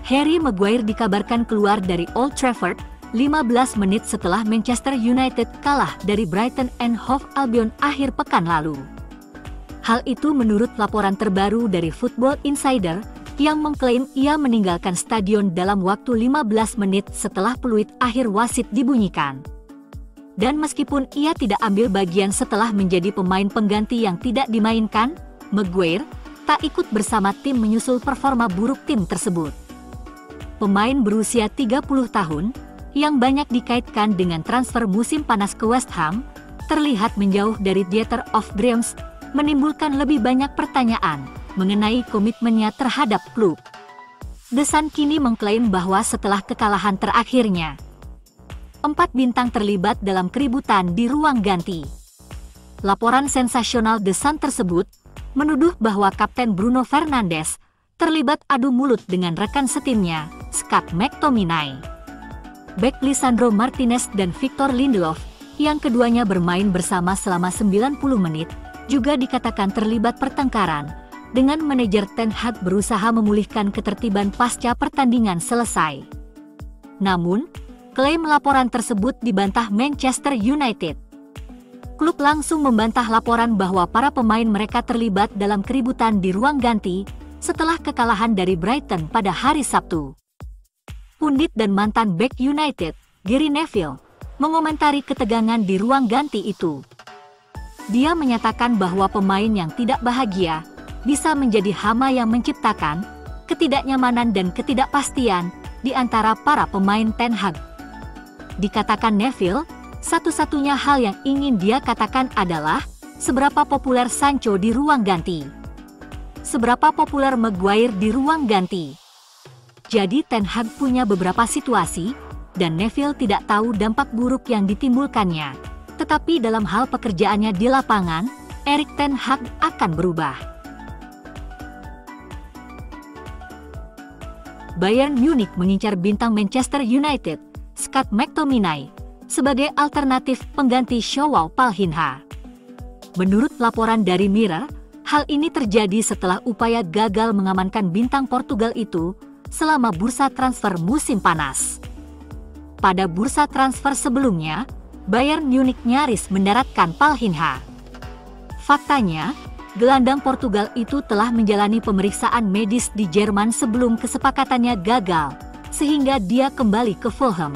Harry Maguire dikabarkan keluar dari Old Trafford 15 menit setelah Manchester United kalah dari Brighton and Hove Albion akhir pekan lalu. Hal itu menurut laporan terbaru dari Football Insider yang mengklaim ia meninggalkan stadion dalam waktu 15 menit setelah peluit akhir wasit dibunyikan. Dan meskipun ia tidak ambil bagian setelah menjadi pemain pengganti yang tidak dimainkan, Maguire tak ikut bersama tim menyusul performa buruk tim tersebut. Pemain berusia 30 tahun, yang banyak dikaitkan dengan transfer musim panas ke West Ham, terlihat menjauh dari Theatre of Dreams, menimbulkan lebih banyak pertanyaan mengenai komitmennya terhadap klub. The Sun kini mengklaim bahwa setelah kekalahan terakhirnya, 4 bintang terlibat dalam keributan di ruang ganti. Laporan sensasional The Sun tersebut menuduh bahwa Kapten Bruno Fernandes terlibat adu mulut dengan rekan setimnya, Scott McTominay. Bek Lisandro Martinez dan Victor Lindelof, yang keduanya bermain bersama selama 90 menit, juga dikatakan terlibat pertengkaran, dengan manajer Ten Hag berusaha memulihkan ketertiban pasca pertandingan selesai. Namun, klaim laporan tersebut dibantah Manchester United. Klub langsung membantah laporan bahwa para pemain mereka terlibat dalam keributan di ruang ganti setelah kekalahan dari Brighton pada hari Sabtu. Pundit dan mantan bek United, Gary Neville, mengomentari ketegangan di ruang ganti itu. Dia menyatakan bahwa pemain yang tidak bahagia bisa menjadi hama yang menciptakan ketidaknyamanan dan ketidakpastian di antara para pemain Ten Hag. Dikatakan Neville, satu-satunya hal yang ingin dia katakan adalah seberapa populer Sancho di ruang ganti. Seberapa populer Maguire di ruang ganti. Jadi Ten Hag punya beberapa situasi, dan Neville tidak tahu dampak buruk yang ditimbulkannya. Tetapi dalam hal pekerjaannya di lapangan, Erik Ten Hag akan berubah. Bayern Munich mengincar bintang Manchester United, Scott McTominay, sebagai alternatif pengganti Joao Palhinha. Menurut laporan dari Mirror, hal ini terjadi setelah upaya gagal mengamankan bintang Portugal itu selama bursa transfer musim panas. Pada bursa transfer sebelumnya, Bayern Munich nyaris mendaratkan Palhinha. Faktanya, gelandang Portugal itu telah menjalani pemeriksaan medis di Jerman sebelum kesepakatannya gagal, sehingga dia kembali ke Fulham.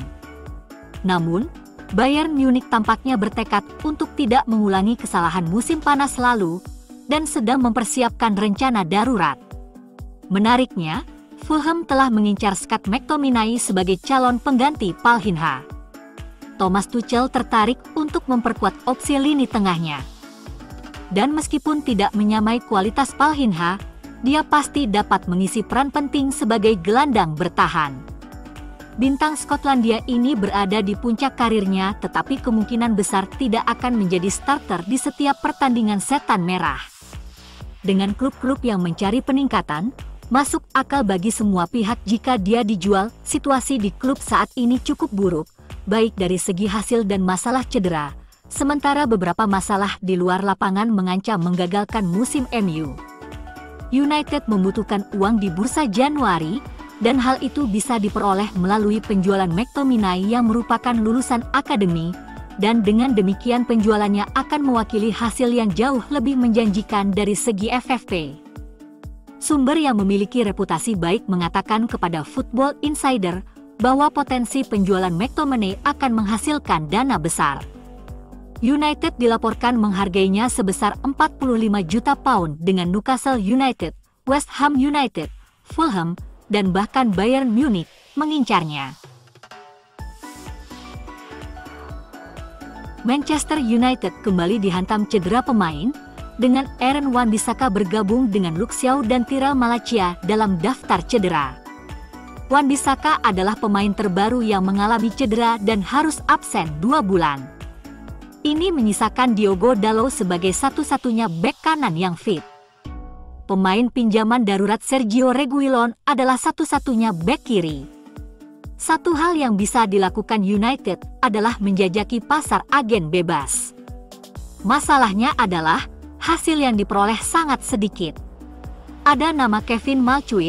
Namun, Bayern Munich tampaknya bertekad untuk tidak mengulangi kesalahan musim panas lalu dan sedang mempersiapkan rencana darurat. Menariknya, Fulham telah mengincar Scott McTominay sebagai calon pengganti Palhinha. Thomas Tuchel tertarik untuk memperkuat opsi lini tengahnya. Dan meskipun tidak menyamai kualitas Palhinha, dia pasti dapat mengisi peran penting sebagai gelandang bertahan. Bintang Skotlandia ini berada di puncak karirnya, tetapi kemungkinan besar tidak akan menjadi starter di setiap pertandingan setan merah. Dengan klub-klub yang mencari peningkatan, masuk akal bagi semua pihak jika dia dijual. Situasi di klub saat ini cukup buruk, baik dari segi hasil dan masalah cedera, sementara beberapa masalah di luar lapangan mengancam menggagalkan musim MU. United membutuhkan uang di bursa Januari, dan hal itu bisa diperoleh melalui penjualan McTominay yang merupakan lulusan akademi, dan dengan demikian penjualannya akan mewakili hasil yang jauh lebih menjanjikan dari segi FFP. Sumber yang memiliki reputasi baik mengatakan kepada Football Insider bahwa potensi penjualan McTominay akan menghasilkan dana besar. United dilaporkan menghargainya sebesar 45 juta pound dengan Newcastle United, West Ham United, Fulham, dan bahkan Bayern Munich mengincarnya. Manchester United kembali dihantam cedera pemain, dengan Aaron Wan-Bissaka bergabung dengan Luke Shaw dan Tyrell Malacia dalam daftar cedera. Wan-Bissaka adalah pemain terbaru yang mengalami cedera dan harus absen 2 bulan. Ini menyisakan Diogo Dalot sebagai satu-satunya bek kanan yang fit. Pemain pinjaman darurat Sergio Reguilon adalah satu-satunya bek kiri. Satu hal yang bisa dilakukan United adalah menjajaki pasar agen bebas. Masalahnya adalah hasil yang diperoleh sangat sedikit. Ada nama Kevin Malcuit,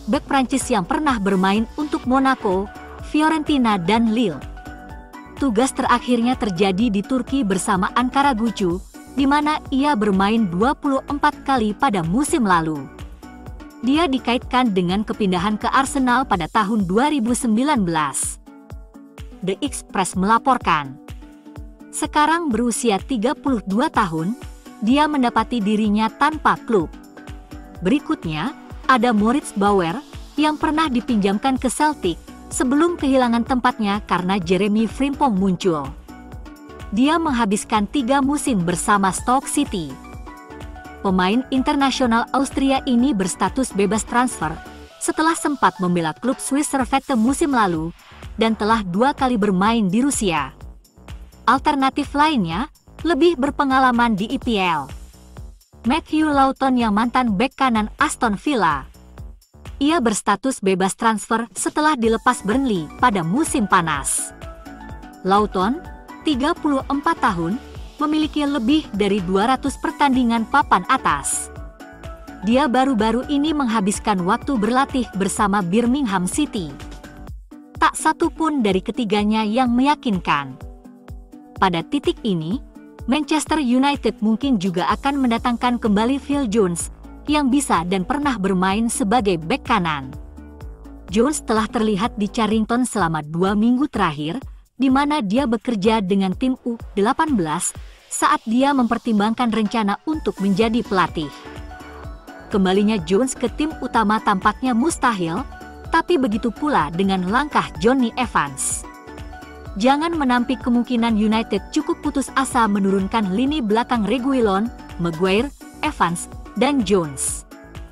bek Prancis yang pernah bermain untuk Monaco, Fiorentina dan Lille. Tugas terakhirnya terjadi di Turki bersama Ankara Gucu, di mana ia bermain 24 kali pada musim lalu. Dia dikaitkan dengan kepindahan ke Arsenal pada tahun 2019. The Express melaporkan, sekarang berusia 32 tahun, dia mendapati dirinya tanpa klub. Berikutnya, ada Moritz Bauer yang pernah dipinjamkan ke Celtic sebelum kehilangan tempatnya karena Jeremy Frimpong muncul. Dia menghabiskan 3 musim bersama Stoke City. Pemain internasional Austria ini berstatus bebas transfer setelah sempat membela klub Swiss Servette musim lalu dan telah 2 kali bermain di Rusia. Alternatif lainnya lebih berpengalaman di EPL. Matthew Lawton yang mantan bek kanan Aston Villa. Ia berstatus bebas transfer setelah dilepas Burnley pada musim panas. Lawton, 34 tahun, memiliki lebih dari 200 pertandingan papan atas. Dia baru-baru ini menghabiskan waktu berlatih bersama Birmingham City. Tak satu pun dari ketiganya yang meyakinkan. Pada titik ini, Manchester United mungkin juga akan mendatangkan kembali Phil Jones yang bisa dan pernah bermain sebagai bek kanan. Jones telah terlihat di Carrington selama 2 minggu terakhir, di mana dia bekerja dengan tim U18 saat dia mempertimbangkan rencana untuk menjadi pelatih. Kembalinya Jones ke tim utama tampaknya mustahil, tapi begitu pula dengan langkah Jonny Evans. Jangan menampik kemungkinan United cukup putus asa menurunkan lini belakang Reguilon, Maguire, Evans, dan Jones.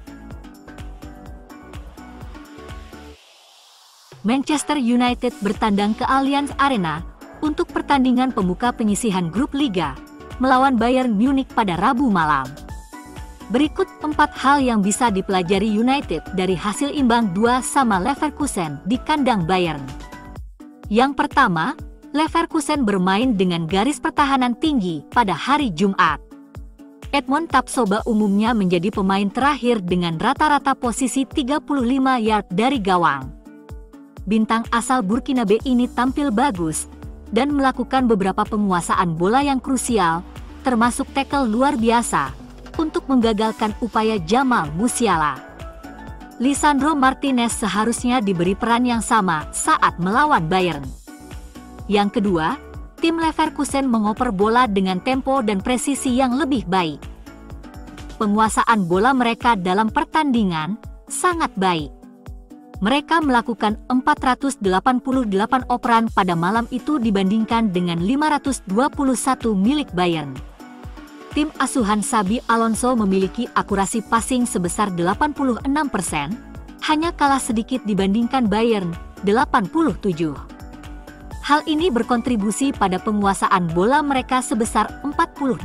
Manchester United bertandang ke Allianz Arena untuk pertandingan pembuka penyisihan grup Liga melawan Bayern Munich pada Rabu malam. Berikut 4 hal yang bisa dipelajari United dari hasil imbang 2 sama Leverkusen di kandang Bayern. Yang pertama, Leverkusen bermain dengan garis pertahanan tinggi pada hari Jumat. Edmond Tapsoba umumnya menjadi pemain terakhir dengan rata-rata posisi 35 yard dari gawang. Bintang asal Burkinabe ini tampil bagus dan melakukan beberapa penguasaan bola yang krusial, termasuk tackle luar biasa, untuk menggagalkan upaya Jamal Musiala. Lisandro Martinez seharusnya diberi peran yang sama saat melawan Bayern. Yang kedua, tim Leverkusen mengoper bola dengan tempo dan presisi yang lebih baik. Penguasaan bola mereka dalam pertandingan sangat baik. Mereka melakukan 488 operan pada malam itu dibandingkan dengan 521 milik Bayern. Tim asuhan Xabi Alonso memiliki akurasi passing sebesar 86%, hanya kalah sedikit dibandingkan Bayern, 87%. Hal ini berkontribusi pada penguasaan bola mereka sebesar 48%.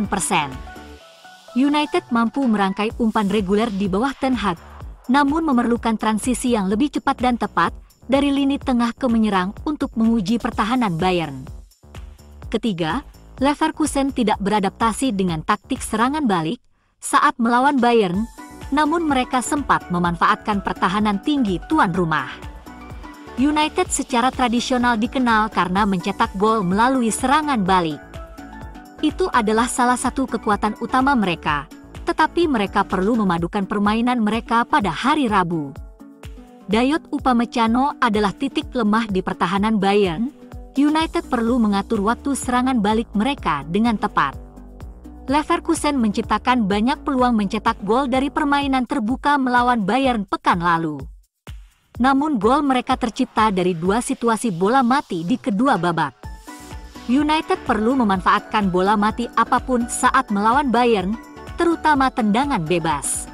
United mampu merangkai umpan reguler di bawah Ten Hag, namun memerlukan transisi yang lebih cepat dan tepat dari lini tengah ke menyerang untuk menguji pertahanan Bayern. Ketiga, Leverkusen tidak beradaptasi dengan taktik serangan balik saat melawan Bayern, namun mereka sempat memanfaatkan pertahanan tinggi tuan rumah. United secara tradisional dikenal karena mencetak gol melalui serangan balik. Itu adalah salah satu kekuatan utama mereka, tetapi mereka perlu memadukan permainan mereka pada hari Rabu. Dayot Upamecano adalah titik lemah di pertahanan Bayern. United perlu mengatur waktu serangan balik mereka dengan tepat. Leverkusen menciptakan banyak peluang mencetak gol dari permainan terbuka melawan Bayern pekan lalu. Namun gol mereka tercipta dari 2 situasi bola mati di kedua babak. United perlu memanfaatkan bola mati apapun saat melawan Bayern, terutama tendangan bebas.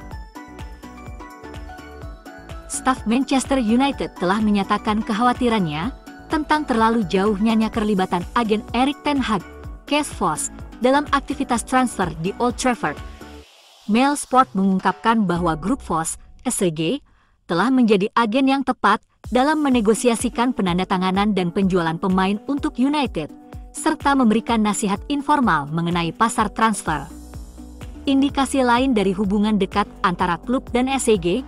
Staf Manchester United telah menyatakan kekhawatirannya tentang terlalu jauhnya keterlibatan agen Erik ten Hag, Kees Vos, dalam aktivitas transfer di Old Trafford. Mail Sport mengungkapkan bahwa grup Vos, SCG, telah menjadi agen yang tepat dalam menegosiasikan penandatanganan dan penjualan pemain untuk United, serta memberikan nasihat informal mengenai pasar transfer. Indikasi lain dari hubungan dekat antara klub dan SCG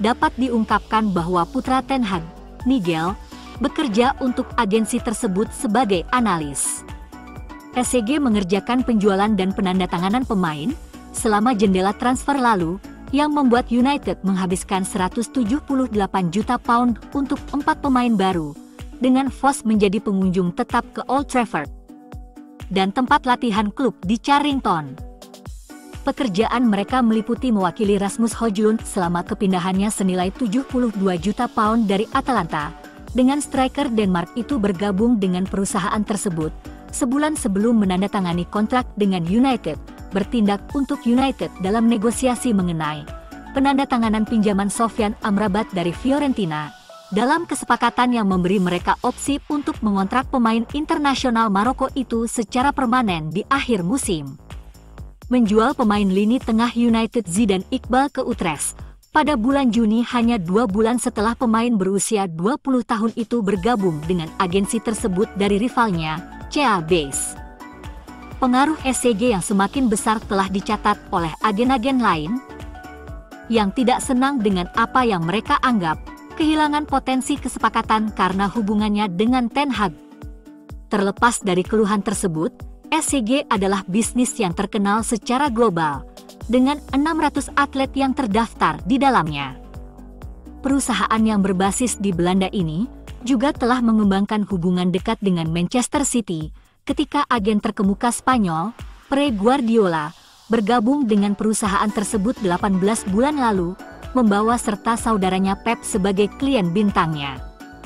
dapat diungkapkan bahwa putra Ten Hag, Nigel, bekerja untuk agensi tersebut sebagai analis. SCG mengerjakan penjualan dan penandatanganan pemain selama jendela transfer lalu, yang membuat United menghabiskan 178 juta pound untuk 4 pemain baru, dengan Voss menjadi pengunjung tetap ke Old Trafford dan tempat latihan klub di Carrington. Pekerjaan mereka meliputi mewakili Rasmus Højlund selama kepindahannya senilai 72 juta pound dari Atalanta, dengan striker Denmark itu bergabung dengan perusahaan tersebut sebulan sebelum menandatangani kontrak dengan United, bertindak untuk United dalam negosiasi mengenai penandatanganan pinjaman Sofyan Amrabat dari Fiorentina, dalam kesepakatan yang memberi mereka opsi untuk mengontrak pemain internasional Maroko itu secara permanen di akhir musim. Menjual pemain lini tengah United Zidane Iqbal ke Utrecht pada bulan Juni hanya 2 bulan setelah pemain berusia 20 tahun itu bergabung dengan agensi tersebut dari rivalnya, CA Base. Pengaruh SCG yang semakin besar telah dicatat oleh agen-agen lain yang tidak senang dengan apa yang mereka anggap kehilangan potensi kesepakatan karena hubungannya dengan Ten Hag. Terlepas dari keluhan tersebut, SCG adalah bisnis yang terkenal secara global, dengan 600 atlet yang terdaftar di dalamnya. Perusahaan yang berbasis di Belanda ini juga telah mengembangkan hubungan dekat dengan Manchester City ketika agen terkemuka Spanyol, Pep Guardiola, bergabung dengan perusahaan tersebut 18 bulan lalu, membawa serta saudaranya Pep sebagai klien bintangnya.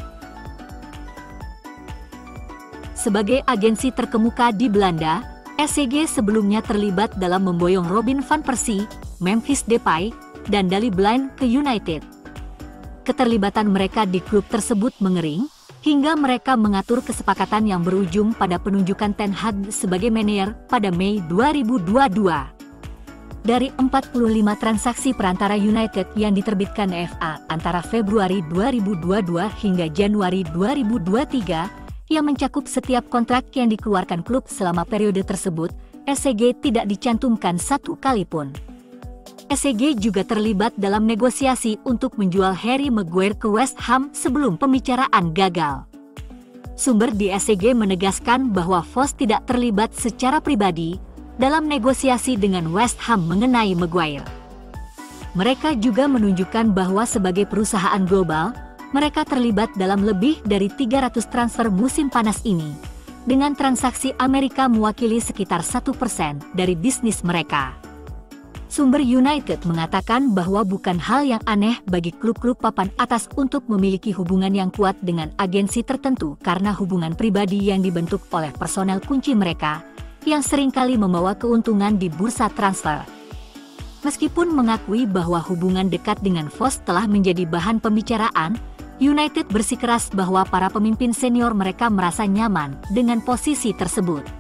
Sebagai agensi terkemuka di Belanda, SCG sebelumnya terlibat dalam memboyong Robin van Persie, Memphis Depay, dan Daley Blind ke United. Keterlibatan mereka di klub tersebut mengering, hingga mereka mengatur kesepakatan yang berujung pada penunjukan Ten Hag sebagai manajer pada Mei 2022. Dari 45 transaksi perantara United yang diterbitkan FA antara Februari 2022 hingga Januari 2023, yang mencakup setiap kontrak yang dikeluarkan klub selama periode tersebut, SCG tidak dicantumkan satu kali pun. SCG juga terlibat dalam negosiasi untuk menjual Harry Maguire ke West Ham sebelum pembicaraan gagal. Sumber di SCG menegaskan bahwa Voss tidak terlibat secara pribadi dalam negosiasi dengan West Ham mengenai Maguire. Mereka juga menunjukkan bahwa sebagai perusahaan global, mereka terlibat dalam lebih dari 300 transfer musim panas ini, dengan transaksi Amerika mewakili sekitar 1% dari bisnis mereka. Sumber United mengatakan bahwa bukan hal yang aneh bagi klub-klub papan atas untuk memiliki hubungan yang kuat dengan agensi tertentu karena hubungan pribadi yang dibentuk oleh personel kunci mereka, yang seringkali membawa keuntungan di bursa transfer. Meskipun mengakui bahwa hubungan dekat dengan Voss telah menjadi bahan pembicaraan, United bersikeras bahwa para pemimpin senior mereka merasa nyaman dengan posisi tersebut.